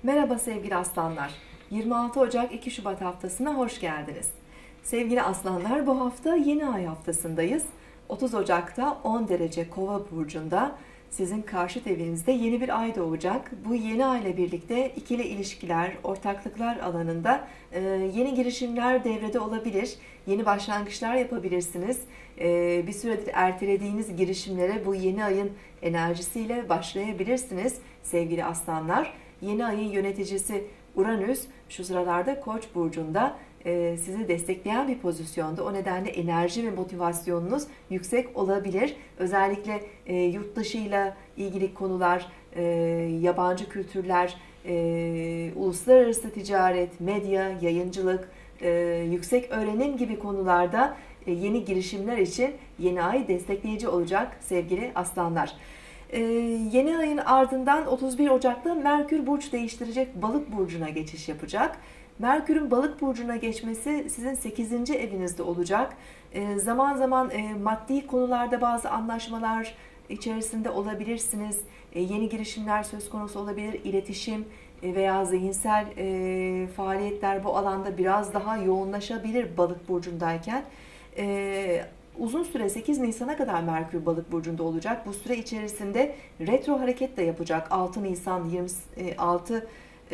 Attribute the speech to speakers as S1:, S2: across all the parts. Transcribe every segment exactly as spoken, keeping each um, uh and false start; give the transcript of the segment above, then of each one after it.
S1: Merhaba sevgili aslanlar. yirmi altı Ocak iki Şubat haftasına hoş geldiniz. Sevgili aslanlar, bu hafta yeni ay haftasındayız. otuz Ocak'ta on derece Kova burcunda sizin karşıt evinizde yeni bir ay doğacak. Bu yeni ay ile birlikte ikili ilişkiler, ortaklıklar alanında yeni girişimler devrede olabilir. Yeni başlangıçlar yapabilirsiniz. Bir süredir ertelediğiniz girişimlere bu yeni ayın enerjisiyle başlayabilirsiniz sevgili aslanlar. Yeni ayın yöneticisi Uranüs şu sıralarda Koç burcunda e, sizi destekleyen bir pozisyonda. O nedenle enerji ve motivasyonunuz yüksek olabilir. Özellikle e, yurt dışıyla ilgili konular, e, yabancı kültürler, e, uluslararası ticaret, medya, yayıncılık, e, yüksek öğrenim gibi konularda e, yeni girişimler için yeni ay destekleyici olacak sevgili aslanlar. Ee, yeni ayın ardından otuz bir Ocak'ta Merkür burç değiştirecek, Balık burcuna geçiş yapacak. Merkür'ün Balık burcuna geçmesi sizin sekizinci evinizde olacak. Ee, zaman zaman e, maddi konularda bazı anlaşmalar içerisinde olabilirsiniz. E, yeni girişimler söz konusu olabilir. İletişim e, veya zihinsel e, faaliyetler bu alanda biraz daha yoğunlaşabilir Balık burcundayken. E, Uzun süre sekiz Nisan'a kadar Merkür Balık burcunda olacak. Bu süre içerisinde retro hareket de yapacak. altı Nisan yirmi altı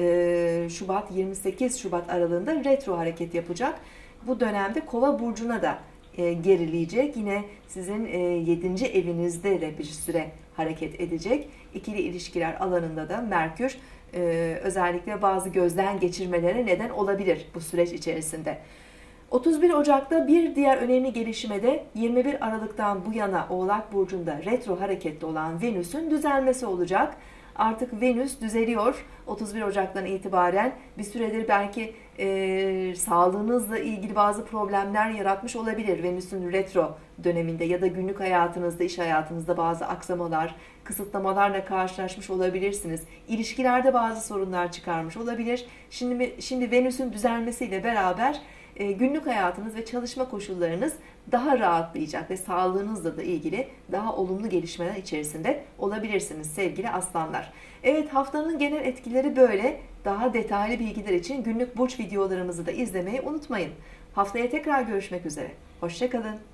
S1: Şubat yirmi sekiz Şubat aralığında retro hareket yapacak. Bu dönemde Kova burcuna da gerileyecek. Yine sizin yedinci evinizde de bir süre hareket edecek. İkili ilişkiler alanında da Merkür özellikle bazı gözden geçirmelere neden olabilir bu süreç içerisinde. otuz bir Ocak'ta bir diğer önemli gelişme de yirmi bir Aralık'tan bu yana Oğlak burcunda retro hareketli olan Venüs'ün düzelmesi olacak. Artık Venüs düzeliyor. otuz bir Ocak'tan itibaren bir süredir belki e, sağlığınızla ilgili bazı problemler yaratmış olabilir Venüs'ün retro döneminde ya da günlük hayatınızda, iş hayatınızda bazı aksamalar, kısıtlamalarla karşılaşmış olabilirsiniz. İlişkilerde bazı sorunlar çıkarmış olabilir. Şimdi şimdi Venüs'ün düzelmesiyle beraber günlük hayatınız ve çalışma koşullarınız daha rahatlayacak ve sağlığınızla da ilgili daha olumlu gelişmeler içerisinde olabilirsiniz sevgili aslanlar. Evet, haftanın genel etkileri böyle. Daha detaylı bilgiler için günlük burç videolarımızı da izlemeyi unutmayın. Haftaya tekrar görüşmek üzere. Hoşça kalın.